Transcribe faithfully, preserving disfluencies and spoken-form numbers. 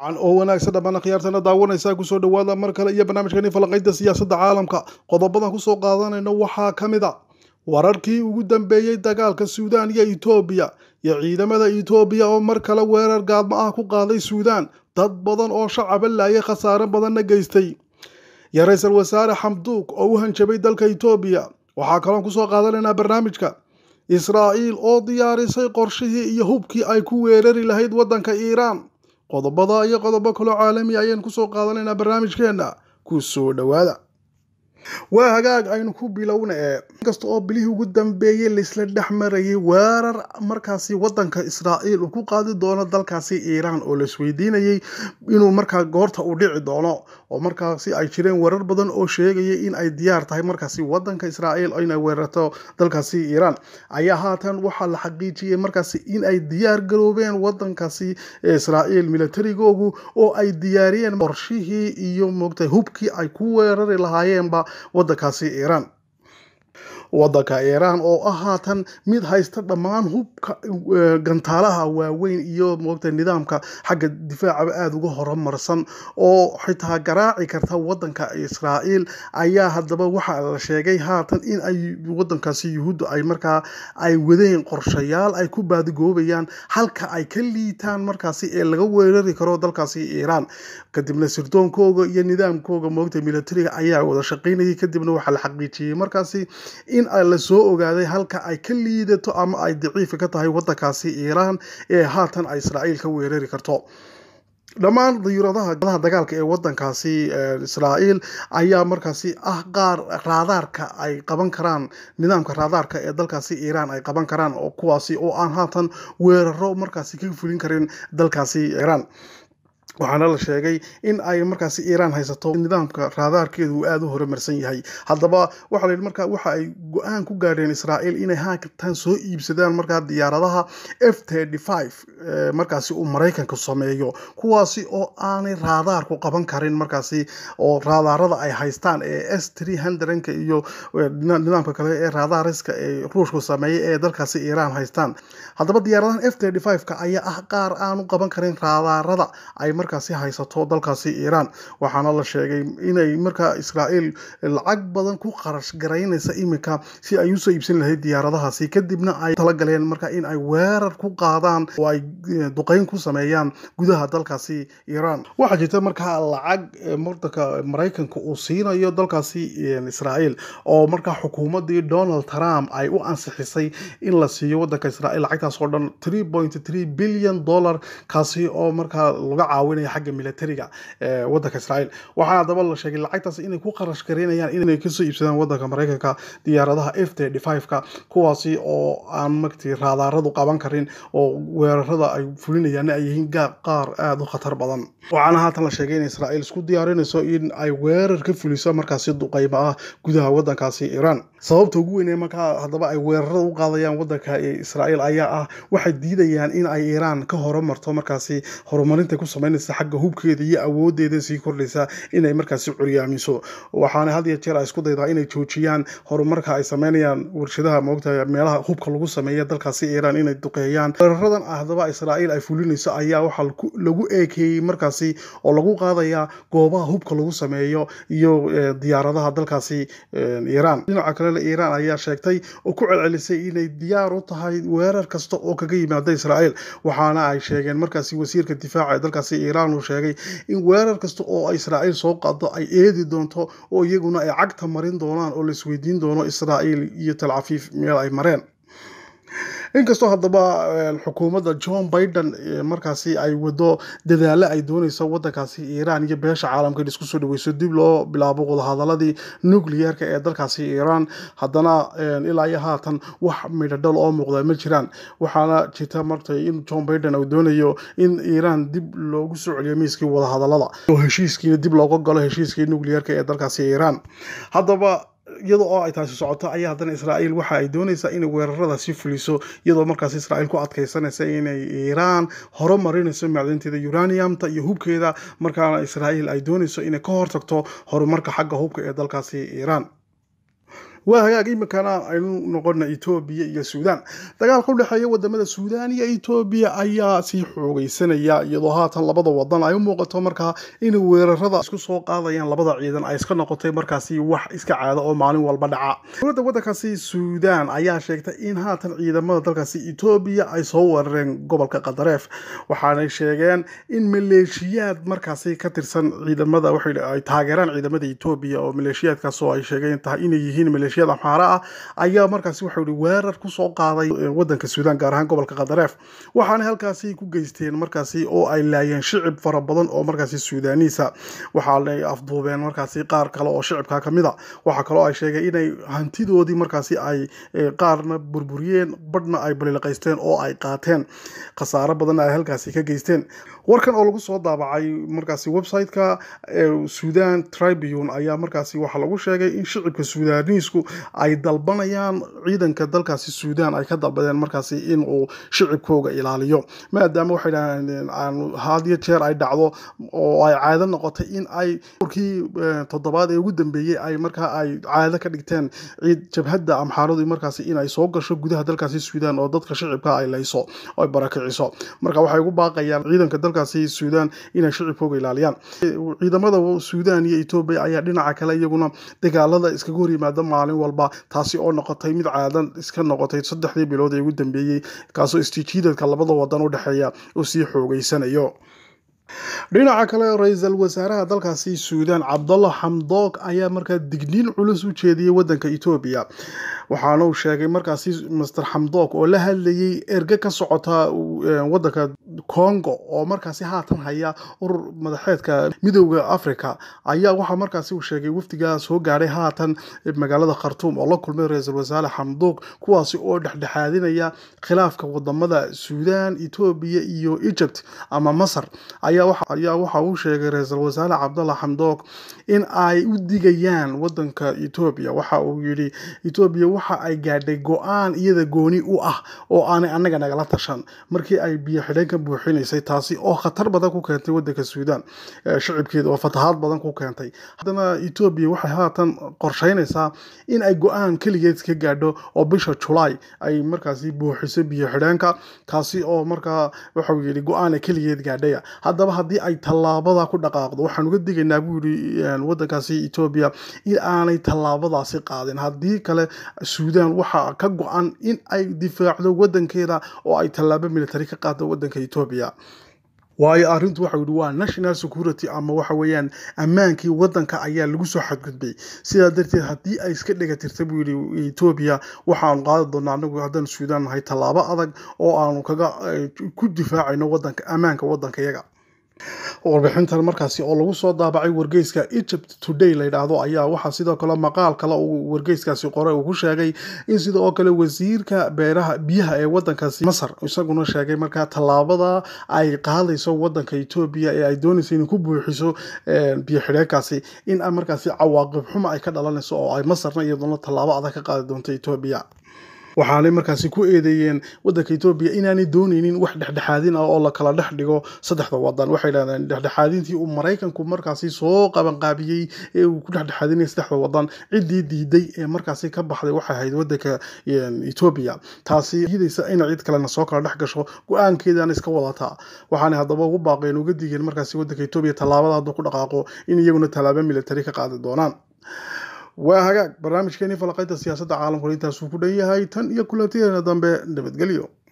عن oo wanaagsan dhammaan khiyaartana daawanaysa ku soo dhawaada mar kale iyo barnaamijkeena falanqaynta siyaasadda caalamka qodobadan ku soo qaadanayna waxaa kamid ah wararkii ugu dambeeyay dagaalka Suudaan iyo Itoobiya iyo ciidamada Itoobiya oo mar kale weerar gaadma ah ku qaaday Suudaan dad badan oo shacab laayay khasaare badan geystay ya ra'iisul wasaare Hamdok oo u hanjabay dalka Itoobiya waxa kale oo ku soo qaadanayna barnaamijka Israa'iil oo diyaarisay qorshihii iyo hubkii ay ku weerari lahayd wadanka Iiraan qodobada iyo qodobo kale caalami ayaan ku soo qaadanayna barnaamijkeena ku soo dhawaada waa hagaag aynu ku bilownaa kasta oo bilihii ugu dambeeyay lisla dhaxmarayay weerar markaasi wadanka Israa'iil uu ku qaadi doono dalkaasi Iiraan oo la isweydiinayay inuu markaa goorta u dhici doono oo markaasi ay jireen warar badan oo sheegayay in ay diyaar tahay markaasi wadanka Israa'iil inay weerarto dalkaasi Iiraan ayaa haatan waxa la xaqiijiyay markaasi in ay diyaar garoobeen wadankaasi Israa'iil militarigoodu oo ay diyaariyeen qorshihii iyo moogtay hubkii ay ku weerari lahaayeenba wadankaasi Iiraan wadanka Iiraan oo ahaatan mid haysta dhamaan hubka gantaalaha waaweyn iyo moogtay nidaamka xagga difaaca aad uga horumarsan oo xitaa garaaci karta wadanka Israa'iil ayaa hadaba waxa la sheegay haatan in ay wadankaasi Yuhuud ay markaa ay wadeen qorshayaal ay ku baadigoobayaan halka ay ka liitaan markaasi ee laga weerari karo dalkaasi Iiraan kadibna sirdoonkooda iyo nidaamkooda moogtay militariga ayaa wada shaqeynayay kadibna waxa la xaqiijiyay markaasi in la soo ogaaday halka ay ka liidato ama ay daciif ka tahay wadankaasi Iiraan ee haatan ay Israa'iil ka weerari karto dhamaan diyaaradaha dagaalka ee wadankaasi Israa'iil ayaa markaasi ah qaar raadaarka ay qaban karaan nidaamka raadaarka ee dalkaasi Iiraan ay qaban karaan oo kuwaasi oo aan haatan weeraro markaasi ka fulin karin dalkaasi Iiraan waxaana la sheegay in ay markaasi Iiraan haysato nidaamka raadaarkeedu aad u horumarsan yahay hadaba waxa la markaa waxa ay go'aan ku gaareen Israa'iil inay haatan soo iibsadaan markaa diyaaradaha F thirty-five markaasi uu Mareykanku sameeyo kuwaasi oo aanay raadaar ku qaban karin markaasi oo raadaarada ay haystaan ee S three hundred iyo nidaamka kale ee raadaariska ee Ruushku sameeyay ee dalkaasi Iiraan haystaan hadaba diyaaradahan F thirty-five ka ayaa ah qaar aan u qaban karin raadaarada ay markaasi haysato dalkaasi Iiraan waxaana la sheegay inay markaa Israa'iil lacag badan ku qarash gareynaysa imika si ay u soo iibsan lahayd diyaaradahaasi kadibna ay tala galeen markaa in ay weerar ku qaadaan oo ay duqeyn ku sameeyaan gudaha dalkaasi Iiraan waxa jirta markaa lacag markaa Mareykanka uu siinayo dalkaasi Israa'iil oo markaa xukuumadii Donald Trump ay u ansixisay in la siiyo wadanka Israa'iil lacagtaas oo dhan three point three billion dollar kaasi oo markaa laga caawinaya xagga militariga ee wadanka Israa'iil waxa hadaba la sheegay lacagtaas inay ku qarash gareynayaan inay ka soo iibsadaan wadanka Mareykanka diyaaradaha F thirty-five ka kuwaasi oo aan magti raadaaradu qaban karin oo weerarada ay fulinayaan ay yihiin qaar aad u khatar badan waxaana haatan la sheegay in Israa'iil isku diyaarinayso in ay weerar ka fuliso markaasi duqeymo ah gudaha wadankaasi Iiraan sababta ugu weyn ee markaa hadaba ay weerarada u qaadayaan wadanka Israa'iil ayaa ah waxay diidayaan in ay Iiraan ka horumarto markaasi horumarinta ku sameynaysa xagga hubkeeda iyo awoodeeda sii kordhaysa inay markaasi curyaamiso waxaana had iyo jeer ay isku daydaa inay joojiyaan horumarka ay sameynayaan warshadaha moogtahay meelaha hubka lagu sameeyo dalkaasi Iiraan inay duqeeyaan weeraradan hadaba Israa'iil ay fulinayso ayaa waxa lagu eekeeyay markaasi oo lagu qaadaya goobaha hubka lagu sameeyo iyo diyaaradaha dalkaasi Iiraan dhinaca kale Iiraan ayaa sheegtay oo ku celcelisay inay diyaar u tahay weerar kasta oo kaga yimaada Israa'iil waxaana ay sheegeen markaasi wasiirka difaaca dalkaasi Iiraan uu sheegay in weerar kasta oo Israa'iil soo qaado ay eedi doonto oo iyaguna ay cagta marin doonaan oo la isweydiin doono Israa'iil iyo Tel Aviv meel ay mareen inkastoo hadaba xukuumadda John Biden markaasi ay wado dadaalo ay doonayso wadankaasi Iiraan iyo beesha caalamka isku soo dhaweyso dib loo bilaabo wadahadaladii nuclearka ee dalkaasi Iiraan hadana ilaa iyo haatan wax midhadhal oo muuqda ma jiraan waxaana jirta martay in John Biden uu doonayo in Iiraan dib loogu soo celiyo miiskii wadahadalada oo heshiiskii dib looga galo heshiiskii nuclearka ee dalkaasi Iiraan hadaba iyadoo oo ay taasi socoto ayaa hadana Israa'iil waxa ay doonaysaa in weerarada si fuliso iyadoo markaas Israa'iil ku adkaysanaysa in Iiraan horumarinayso macdinteeda uraniumta iyo hubkeeda markaana Israa'iil ay doonayso in ay ka hortagto horumarka xagga hubka ee dalkaasi Iiraan وهاجاك إمكانا أنو نقولنا إثيوبيا يا السودان دجال كل حاجة ودمنا السودان يا إثيوبيا أيا سيحوي سنة يا يضاهات لبض وضن أيوم وقت مركها إنه ورثة اسكو سوق هذا يعني لبض عيدا أيسكن نقطة مركزي وح إسك عادة أو معلوم والبدعة وده وده كسي السودان أيا شيكتا إن هات العيدا ما تلقسي إثيوبيا أي صور قبل كقدرف وحنا شيئان إن ميليشيات مركزي كتر سن عيدا ماذا وحيد أي تاجران عيدا ماذا إثيوبيا أو ميليشيات كسو أي شيئان تها إن يهين ميليشيات أمحارة أيا مركزي وحيد weerar ku soo qaaday wadanka Suudaan gaar ahaan gobolka Qadareef waxaana halkaasi ku geysteen markaasi oo ay laayeen shicib fara badan oo markaasi Suudaaniisa waxa ay afduubeen markaasi qaar kale oo shicibka kamid ah waxa kale oo ay sheegay inay hantidoodii markaasi ay qaarna burburiyeen badhna ay balilaqaysteen oo ay qaateen khasaaro badan ay halkaasi ka geysteen warkan oo lagu soo daabacay markaasi website-ka Sudan Tribune ayaa markaasi waxa lagu sheegay in shicibka Suudaaniisku ay dalbanayaan ciidanka dalkaasi Suudaan ay ka dalbadeen markaasi in uu shicibkooga ilaaliyo maadaama waxay dhahaan aan haadiyo jeer ay dhacdo oo ay caado noqotay in ay urkii toddobaad ee ugu dambeeyay ay markaa ay caado ka dhigteen ciid jabhadda amxaaradu markaasi in ay soo gasho gudaha dalkaasi Suudaan oo dadka shicibka ay layso oo barakiciso marka waxay ugu baaqayaan ciidanka dalkaasi Suudaan inay shicibkooga ilaaliyaan ciidamada Suudaan iyo Itoobiya ayaa dhinaca kale iyaguna dagaalada iskaga hor yimaada maalin walba taasi oo noqotay mid caadan iska noqotay saddexdii bilood ee ugu dambeeyay kaasoo istijiidadka labada wadan u dhaxeeya oo sii xoogeysanayo dhinaca kale ra'iisul wasaaraha dalkaasi Suudaan Abdullah Hamdok ayaa markaa digniin culus u jeediyay wadanka Itoobiya waxaana uu sheegay markaasi Mister Hamdok oo la hadlayay erga ka socota wadanka Congo oo markaasi haatan haya urur madaxeedka midowga Afrika ayaa waxa markaasi uu sheegay wafdiga soo gaaray haatan magaalada Khartoum oo la kulmay ra'iisul wasaare Hamdok kuwaasi oo dhexdhexaadinaya khilaafka wadamada Suudaan Itoobiya iyo Egypt ama Masar ayaa waxa ayaa waxa uu sheegay ra'iisul wasaare Abdullah Hamdok in ay u digayaan wadanka Itoobiya waxa uu yiri Itoobiya waxa ay gaadhay go'aan iyada gooni u ah oo aan anaga nagala tashan markii ay biyo xidheenka buuxinaysay taasi oo khatar badan ku keentay wadanka Suudaan shicibkeeda oo fatahaad badan ku keentay hadana Itoobiya waxay haatan qorsheynaysaa in ay go'aan kaligeed ka gaadho oo bisha July ay markaasi buuxiso biyo xidheenka kaasi oo markaa waxa uu yiri go'aan kaligeed gaadhay hadaba hadii ay talaabada ku dhaqaaqdo waxaan uga digaynaa buu yiri wadankaasi Itoobiya in aanay talaabadaasi qaadin hadii kale Suudaan waxa ka go'an in ay difaacdo wadankeeda oo ay talaabo military ka qaado wadanka Itoobiya waayo arintu waxa uu waa national security ama waxa weeyaan amaankii wadanka ayaa lagu soo xadgudbay sida darteed hadii ay iska dhigatirto buu yiri Itoobiya waxaan qaadi doonaa anagu hadan Suudaan hay talaabo adag oo aanu kaga ku difaacayno wadanka amaanka wadankayaga warbixintan markaasi oo lagu soo daabacay wargeyska Egypt Today la yiraahdo ayaa waxa sidoo kale maqaal kale uu wargeyskaasi qoray uu ku sheegay in sidoo kale wasiirka beeraha biyaha ee wadankaasi Masar isaguna sheegay markaa talaabada ay qaadayso wadanka Itoobiya ee ay doonayso in ku buuxiso biyo xidheenkaasi in markaasi cawaaqib xumo ay ka dhalanayso oo ay Masarna iyaduna talaabo adag ka qaadi doonto Itoobiya waxaanay markaasi ku eedeeyeen wadanka Itoobiya inaanay doonaynin wax dhexdhexaadin ah oo la kala dhex dhigo saddexda wadan waxay yiraahdeen dhexdhexaadintii uu Mareykanku markaasi soo qaban qaabiyay ee uu ku dhexdhexaadinay saddexda wadan cidii diiday ee markaasi ka baxday waxa ahayd wadanka Itoobiya taasi yidaysa in cid kale soo kala dhex gasho go'aankeedana iska wadata waxaanay hadaba ugu baaqeen uga digeen markaasi wadanka Itoobiya talaabada haduu ku dhaqaaqo in iyaguna talaabo military ka qaadi doonaan وهاجاك برنامج كيني فلقيت السياسة عالم كل إنتاج سوق دنيا هاي تن يكون تيرنا ضمن نبتقليو